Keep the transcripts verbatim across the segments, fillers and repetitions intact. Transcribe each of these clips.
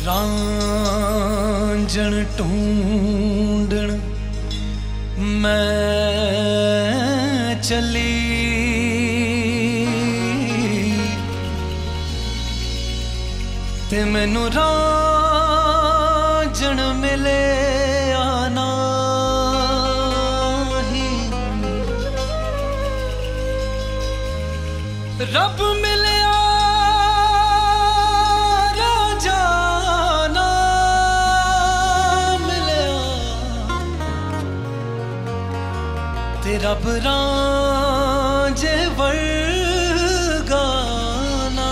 रांझण ढूंढण मैं चली ते मैनू रांझण मिले आना ही रब मिले रब रांझे वर्गाना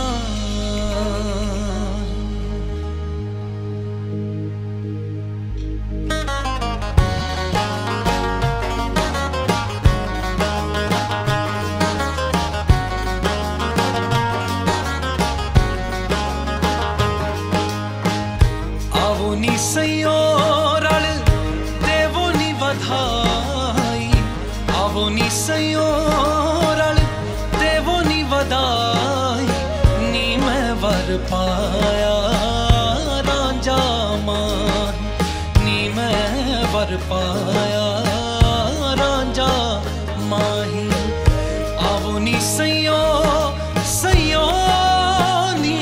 आवो नी सैयो रल देवो नी बधाई आवो नी सैयो रल देवो नी वधाई नी मैं वर पाया रांझा माही नी मैं वर पाया रांझा माही आवो नी सैयो सैयो नी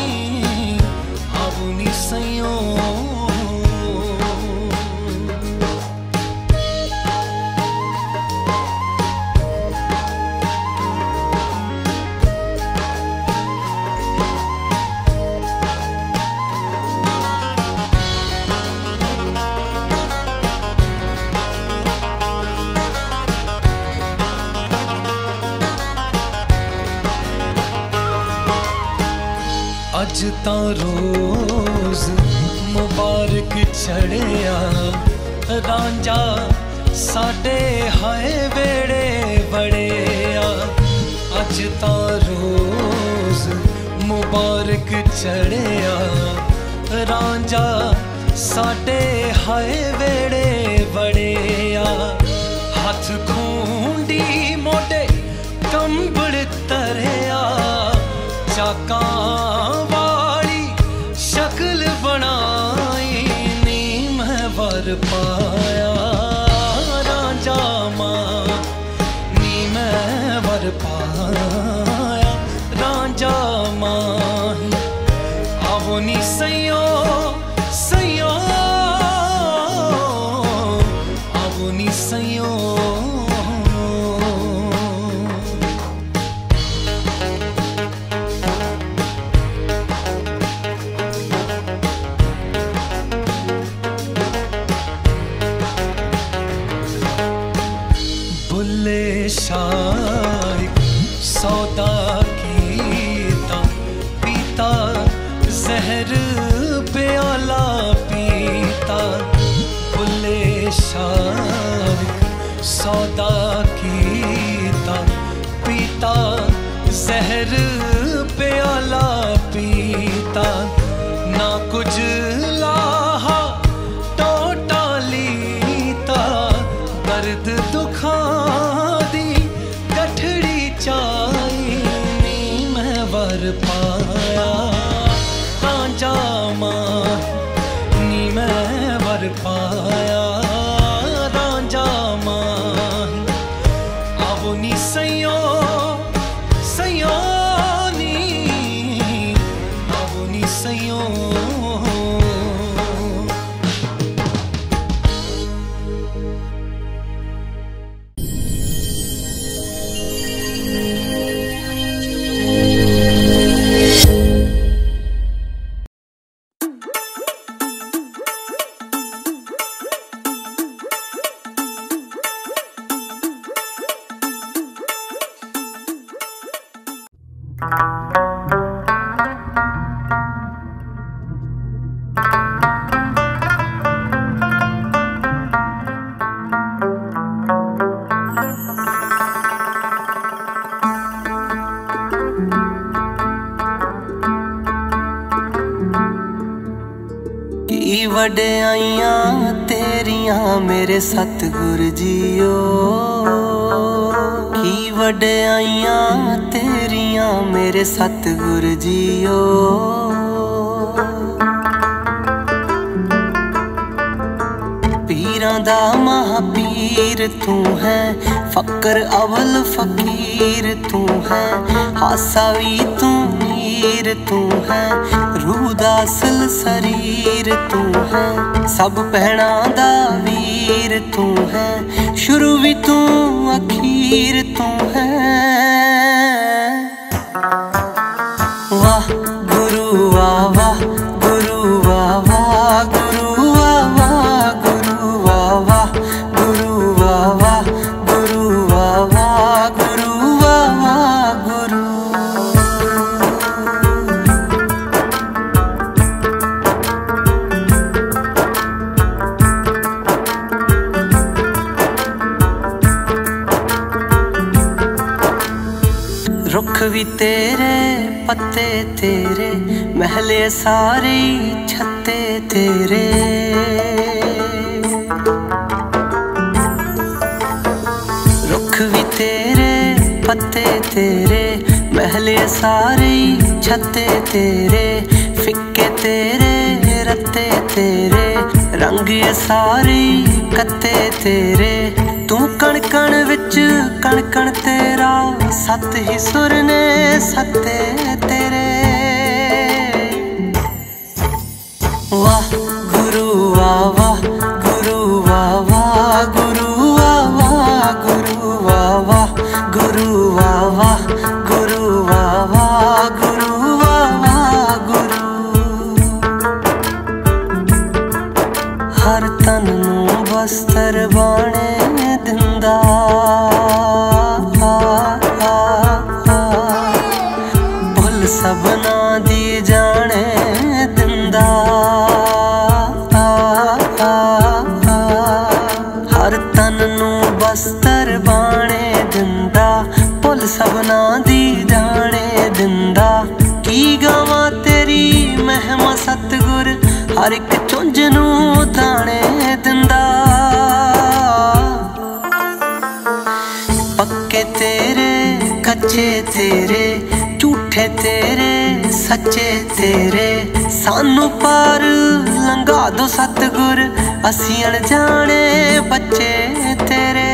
आवो नी सैयो अज तां रोज मुबारक चढ़िया रांझा साडे हाय वेड़े बड़िया अज तां रोज मुबारक चढ़िया रांझा साडे हाय वेड़े बड़िया हथ खूंडी मोटे कंबल तरिया चाका वाली शक्ल बनाई नी मैं वर पाया रांझा मां नी मैं वर पाया रांझा माही आवो नी सैयो सैयो आवो नी सैयो शाइक सौदा कीता पीता जहर प्याला पीता बुले शाइक सौदा कीता पीता जहर प्याला पीता ना कुछ लाहा टोटा लीता दर्द दुखा वर पाया रांझा माही नी मैं वर पाया रांझा माही आवो नी सैयो सैयो नी आवो नी सैयो की वड्याइयां तेरियां मेरे सतगुर जीओ, की वड्याइयां तेरियां मेरे सतगुर जीओ। दा महापीर तू है, फकर अवल फकीर तू है, हासा भी तू मीर तू है, रूह दा असल शरीर तू है, सब भैणां दा वीर तू है, शुरू भी तू अखीर तू है। वाह गुरु वाह वाह गुरु वाह वाह गुरु वाह वाह गुरु वाह वाह गुरु वाह वाह गुरु वाह वाह गुरु वाह वाह गुरु। रुख भी तेरे पत्ते तेरे, महले सारे छत्ते तेरे, रुख भी तेरे पत्ते तेरे, महले सारे छत्ते तेरे, फिक्के तेरे रत्ते तेरे, रंग ये सारे कत्ते तेरे, तू कण कण विच कण कण तेरा, सत ही सुर ने सत्ते तेरे। वाह गुरु वाह वाह गुरु वाह वाह गुरु वाह वाह गुरु वाह वाह गुरु वाह वाह गुरु वाह वाह गुरु वाह वाह गुरु। हर तन नू बस्तर बाणे दिंदा, भुल सबना दी जाने दिंदा, हर तन नू बस्तर बाणे दिंदा, भुल सबना दी जाने दिंदा, की गावां तेरी महिमा सतगुर, हर एक चुंझ नू दाने दिंदा। पक्के तेरे कच्चे तेरे, झूठे तेरे सच्चे तेरे, सानू पार लंघा दो सतगुर, असीं अनजाने बच्चे तेरे।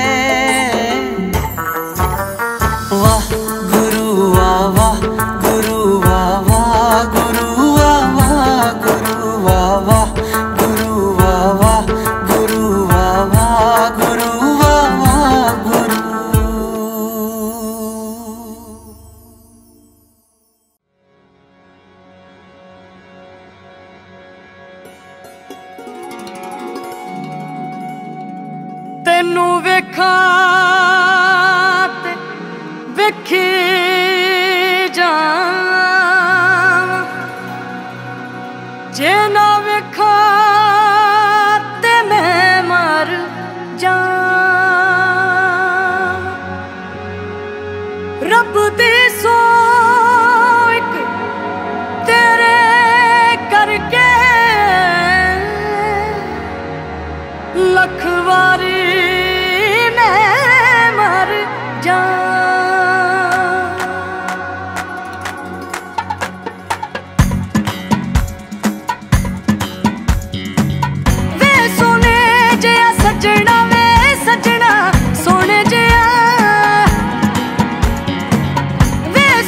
वाह गुरु वाह वाह गुरु वाह वाह गुरु वाह वाह गुरु वाह वाह गुरु वाह वाह गुरु वाह वाह गुरु वाह वाह गुरु। तेनू वेखा ते वेखी जावां, जे ना वेखा ते मैं मर जावां। रब दी सोच तेरे करके लख वारी मैं मर जावां। वे सोने जिहा सजना वे सजना सोने जिहा, वे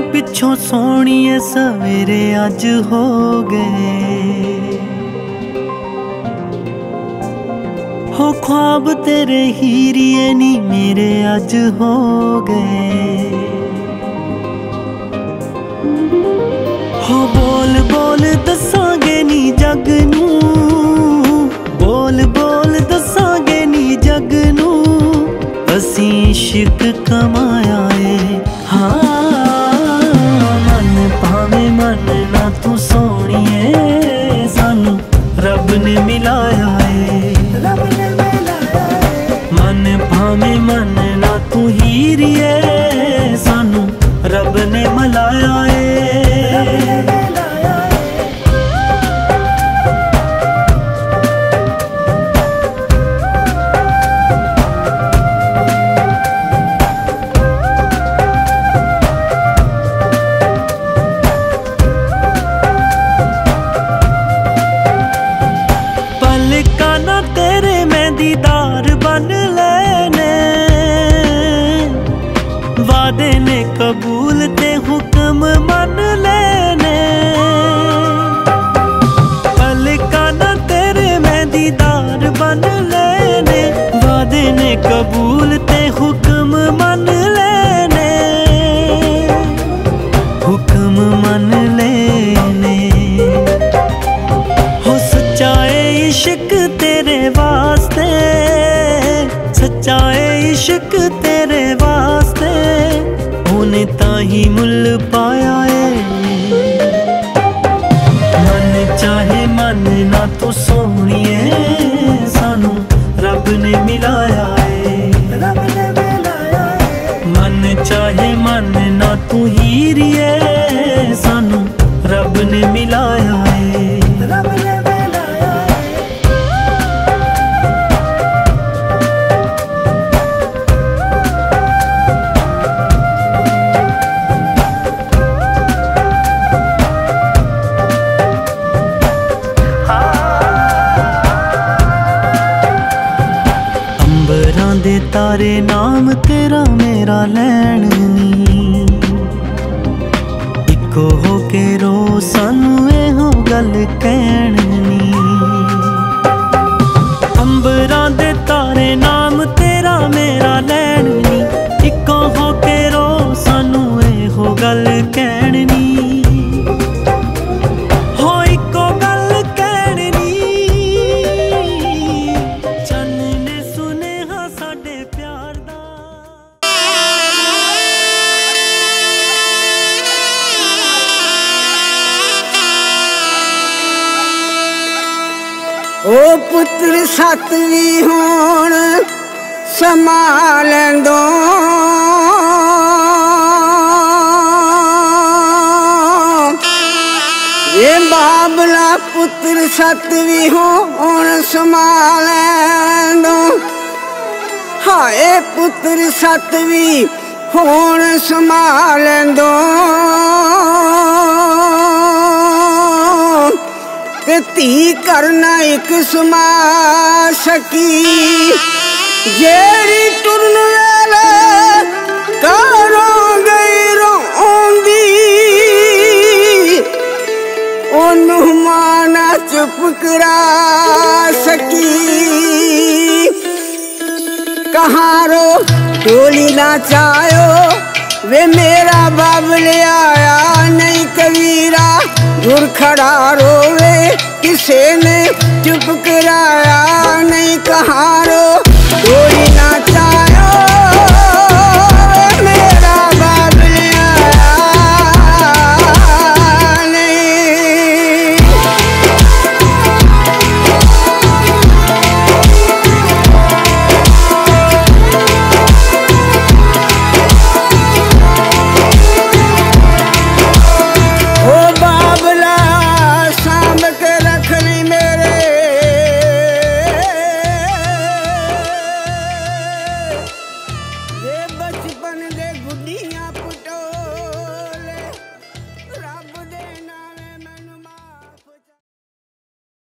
पिछों सोहणिए सवेरे अज हो गए हो, ख्वाब तेरे हीरिए नी मेरे अज हो गए हो। बोल बोल दसांगे नी जग नू, बोल बोल दसांगे नी जग नू, असी इश्क कमाया है। हाँ मन भावे मन ना तू सोहणिए, सानू रब ने मिलाया है। मन भावे मन ना तू हीरिए, सानू रब ने मिलाया है। दीदार बन लेने वादे ने कबूल ते हुक्म मन लेने, पलका ना तेरे में दीदार बन लेने, वादे ने कबूल ते हुक्म मन लेने, हुक्म मन लेने। हो सच्चाए इश्क तेरे वास्ते, सच्चाए इश्क तेरे वास्ते, होने ताही मुल पाया है। मन चाहे मन ना तो सोहणिए, सानू रब ने मिलाया है। मन चाहे मन ना तू हीरिए, सानू रब ने मिलाया है। दे तारे नाम तेरा मेरा लैण नी, इको हो के रो सानू एहो गल कहण नी। अंबरां दे तारे नाम तेरा मेरा लैण नी, इको हो के रो सानू एहो गल कहण नी। हो इको गल कहण नी, ओ पुत्र सतवी होण संभालंदो, ये बाबला पुत्र सतवी होण संभालंदो, हाय पुत्र सतवी होण संभालंदो, धी करना एक समा सकी, जेड़ी टुरन वेले कारों गई रोंदी, ओनू माना चुप करा सकी। कहारो डोली ना चायो वे मेरा बाबले आया नहीं कबीरा, दूर खड़ा रोवे किसे ने चुप कराया नहीं। कहारो